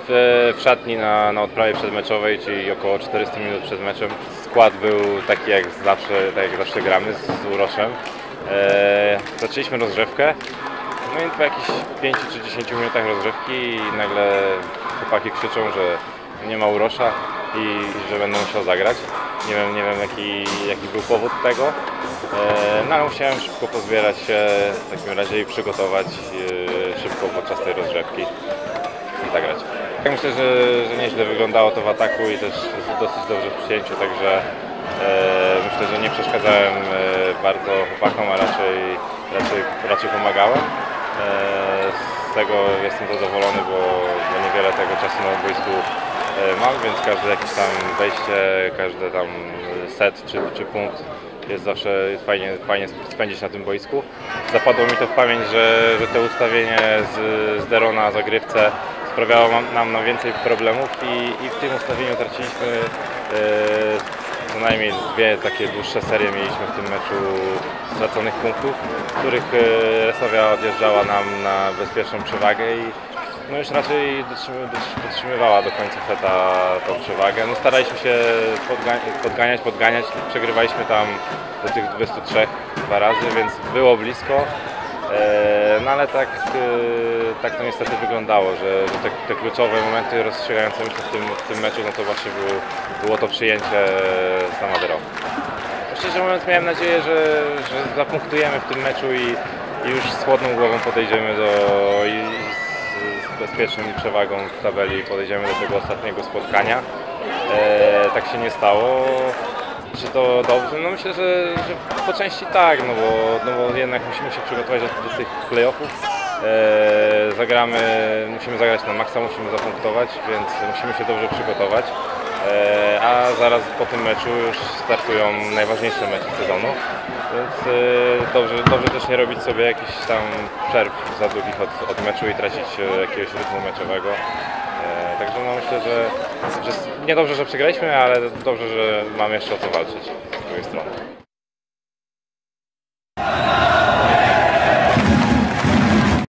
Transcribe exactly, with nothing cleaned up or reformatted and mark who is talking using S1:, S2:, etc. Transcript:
S1: w, w szatni na, na odprawie przedmeczowej, czyli około czterysta minut przed meczem. Skład był taki jak zawsze, tak jak zawsze gramy z, z Uroszem. E, zaczęliśmy rozgrzewkę, no i po jakichś pięciu czy dziesięciu minutach rozgrzewki nagle chłopaki krzyczą, że nie ma Urosza i że będę musiał zagrać. Nie wiem, nie wiem jaki, jaki był powód tego, e, no ale musiałem szybko pozbierać się w takim razie i przygotować e, szybko podczas tej rozgrzewki i zagrać. Ja myślę, że, że nieźle wyglądało to w ataku i też dosyć dobrze w przyjęciu, także e, myślę, że nie przeszkadzałem e, bardzo chłopakom, a raczej, raczej, raczej pomagałem. E, z tego jestem zadowolony, bo, bo niewiele tego czasu na boisku mam, więc każde jakieś tam wejście, każdy tam set czy, czy punkt jest zawsze jest fajnie, fajnie spędzić na tym boisku. Zapadło mi to w pamięć, że, że to ustawienie z, z Derona na zagrywce sprawiało nam na więcej problemów i, i w tym ustawieniu traciliśmy e, co najmniej dwie takie dłuższe serie mieliśmy w tym meczu straconych punktów, w których Resowia odjeżdżała nam na bezpieczną przewagę i no już raczej dotrzymywała do końca seta tą przewagę. No staraliśmy się podganiać, podganiać, przegrywaliśmy tam do tych dwudziestu trzech dwa razy, więc było blisko. No ale tak, tak to niestety wyglądało, że, że te, te kluczowe momenty rozstrzygające myślę w tym, w tym meczu, no to właśnie było, było to przyjęcie Samaderą. Szczerze mówiąc miałem nadzieję, że, że zapunktujemy w tym meczu i, i już z chłodną głową podejdziemy do i z bezpieczną przewagą w tabeli podejdziemy do tego ostatniego spotkania. E, tak się nie stało. Czy to dobrze? No myślę, że, że po części tak, no bo, no bo jednak musimy się przygotować do, do tych playoffów. E, zagramy, musimy zagrać na maksa, musimy zapunktować, więc musimy się dobrze przygotować. E, a zaraz po tym meczu już startują najważniejsze mecze sezonu. Więc e, dobrze, dobrze też nie robić sobie jakichś tam przerw za długich od, od meczu i tracić e, jakiegoś rytmu meczowego. E, także no myślę, że, że nie dobrze, że przegraliśmy, ale dobrze, że mamy jeszcze o co walczyć z drugiej strony.